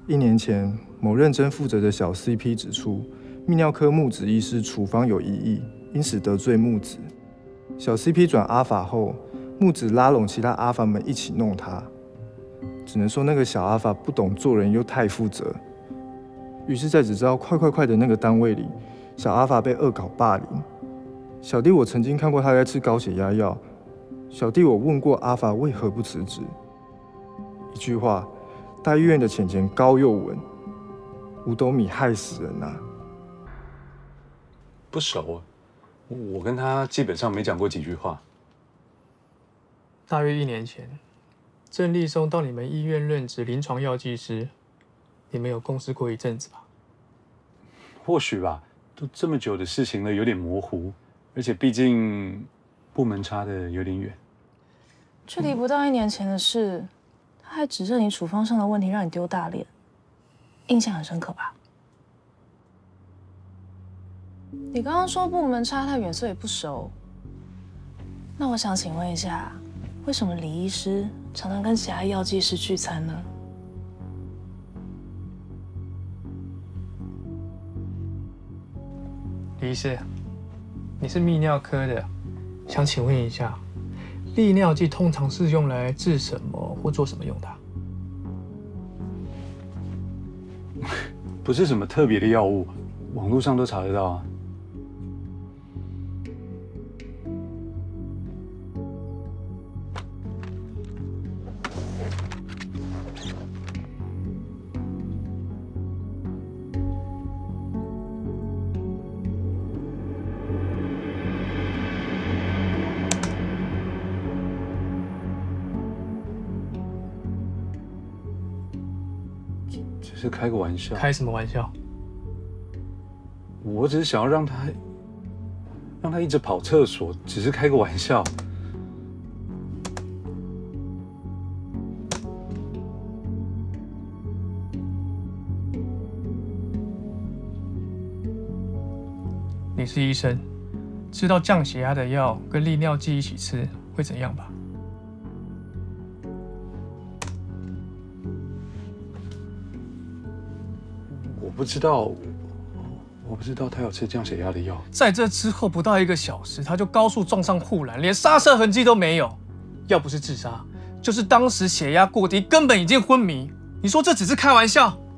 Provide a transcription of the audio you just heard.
1年前，某认真负责的小 CP 指出，泌尿科木子医师处方有异议，因此得罪木子。小 CP 转阿法后，木子拉拢其他阿法们一起弄他。只能说那个小阿法不懂做人又太负责。于是，在只知道快的那个单位里，小阿法被恶搞霸凌。小弟我曾经看过他在吃高血压药。小弟我问过阿法为何不辞职，一句话，大医院的钱高又稳，五斗米害死人啊！ 不熟，我跟他基本上没讲过几句话。 大约1年前，郑立松到你们医院任职临床药剂师，你们有共事过一阵子吧？ 或许吧，都这么久的事情了，有点模糊，而且毕竟部门差的有点远。 距离不到1年前的事，他还指认你处方上的问题，让你丢大脸，印象很深刻吧？你刚刚说部门差太远，所以不熟。那我想请问一下，为什么李医师常常跟其他药剂师聚餐呢？ 李医师，你是泌尿科的，想请问一下，利尿剂通常是用来治什么或做什么用的？ 不是什么特别的药物，网络上都查得到啊。只是开个玩笑。 开什么玩笑？ 我只是想要让他一直跑厕所，只是开个玩笑。 你是医生，知道降血压的药跟利尿剂一起吃会怎样吧？ 我不知道，我不知道他有吃降血压的药。 在这之后不到1个小时，他就高速撞上护栏，连刹车痕迹都没有。要不是自杀，就是当时血压过低，根本已经昏迷。你说这只是开玩笑？